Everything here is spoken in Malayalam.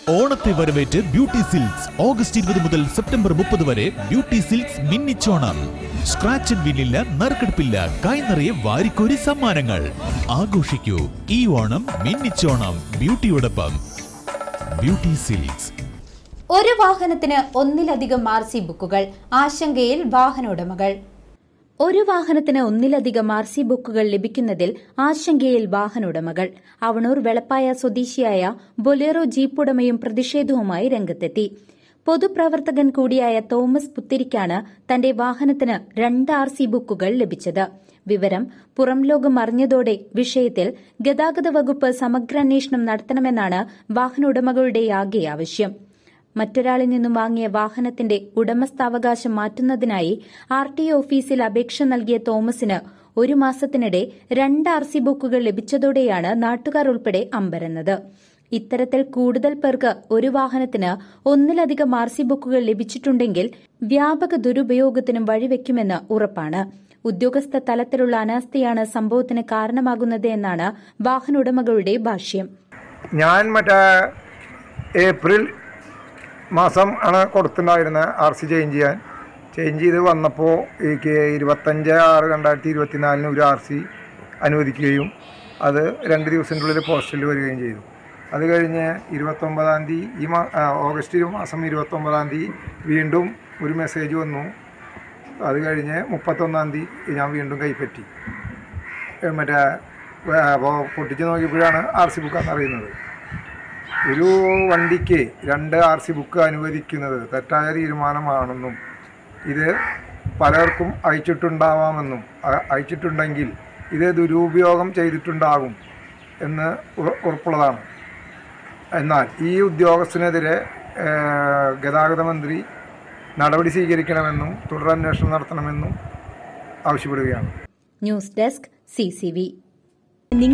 ഓണത്തെ വരവേറ്റ് ബ്യൂട്ടി സിൽക്സ് ഓഗസ്റ്റ് 20 മുതൽ സെപ്റ്റംബർ 30 വരെ ബ്യൂട്ടി സിൽക്സ് മിന്നിച്ചോണം. സ്ക്രാച്ച് ആൻഡ് വിന്നില്ല, നറുക്കെടുപ്പില്ല, കൈനിറയെ വാരിക്കോരി സമ്മാനങ്ങൾ. ആഘോഷിക്കൂ ഈ ഓണം മിന്നിച്ചോണം ബ്യൂട്ടിയോടൊപ്പം. Beauty silks. ഒരു വാഹനത്തിന് ഒന്നിലധികം RC ബുക്കുകൾ, ആശങ്കയിൽ വാഹനോടമകൾ. ഒരു വാഹനത്തിന് ഒന്നിലധികം RC ബുക്കുകൾ ലഭിക്കുന്നതിൽ ആശങ്കയിൽ വാഹനോടമകൾ. അവണൂർ വെളപ്പായ സ്വദേശിയായ ബൊലേറോ ജീപ്പ് ഉടമയും പ്രതിഷേധവുമായി രംഗത്തെത്തി. പൊതുപ്രവർത്തകൻ കൂടിയായ തോമസ് പുത്തിരിക്കാണ് തന്റെ വാഹനത്തിന് 2 RC ബുക്കുകൾ ലഭിച്ചത്. വിവരം പുറം ലോകം അറിഞ്ഞതോടെ വിഷയത്തിൽ ഗതാഗത വകുപ്പ് സമഗ്ര അന്വേഷണം നടത്തണമെന്നാണ് വാഹനോടമകളുടെ ആകെ ആവശ്യം. മറ്റൊരാളിൽ നിന്നും വാങ്ങിയ വാഹനത്തിന്റെ ഉടമസ്ഥാവകാശം മാറ്റുന്നതിനായി RTO ഓഫീസിൽ അപേക്ഷ നൽകിയ തോമസിന് 1 മാസത്തിനിടെ 2 RC ബുക്കുകൾ ലഭിച്ചതോടെയാണ് നാട്ടുകാർ ഉൾപ്പെടെ അമ്പരന്നത്. ഇത്തരത്തിൽ കൂടുതൽ പേർക്ക് ഒരു വാഹനത്തിന് ഒന്നിലധികം RC ബുക്കുകൾ ലഭിച്ചിട്ടുണ്ടെങ്കിൽ വ്യാപക ദുരുപയോഗത്തിനും വഴിവെക്കുമെന്ന് ഉറപ്പാണ്. ഉദ്യോഗസ്ഥ തലത്തിലുള്ള അനാസ്ഥയാണ് സംഭവത്തിന് കാരണമാകുന്നത് എന്നാണ് വാഹനോടമകളുടെ ഭാഷ്യം. ഞാൻ ഏപ്രിൽ മാസം ആണ് കൊടുത്തിട്ടുണ്ടായിരുന്നത് RC ചേഞ്ച് ചെയ്ത് വന്നപ്പോൾ എനിക്ക് 25/6/2024 ഒരു RC അനുവദിക്കുകയും അത് 2 ദിവസത്തിനുള്ളിൽ പോസ്റ്റിൽ വരികയും ചെയ്തു. അത് കഴിഞ്ഞ് 29-ാം തീയതി ഓഗസ്റ്റ് മാസം 29-ാം തീയതി വീണ്ടും ഒരു മെസ്സേജ് വന്നു. അത് കഴിഞ്ഞ് 31-ാം തീയതി ഞാൻ വീണ്ടും കൈപ്പറ്റി. അപ്പോൾ പൊട്ടിച്ച് നോക്കിയപ്പോഴാണ് RC ബുക്കാണെന്ന് അറിയുന്നത്. ഒരു വണ്ടിക്ക് 2 RC ബുക്ക് അനുവദിക്കുന്നത് തെറ്റായ തീരുമാനമാണെന്നും ഇത് പലർക്കും അയച്ചിട്ടുണ്ടാവാമെന്നും അയച്ചിട്ടുണ്ടെങ്കിൽ ഇത് ദുരുപയോഗം ചെയ്തിട്ടുണ്ടാകും എന്ന് ഉറപ്പുള്ളതാണ്. എന്നാൽ ഈ ഉദ്യോഗസ്ഥനെതിരെ ഗതാഗത മന്ത്രി നടപടി സ്വീകരിക്കണമെന്നും തുടരന്വേഷണം നടത്തണമെന്നും ആവശ്യപ്പെടുകയാണ്. News desk CCV.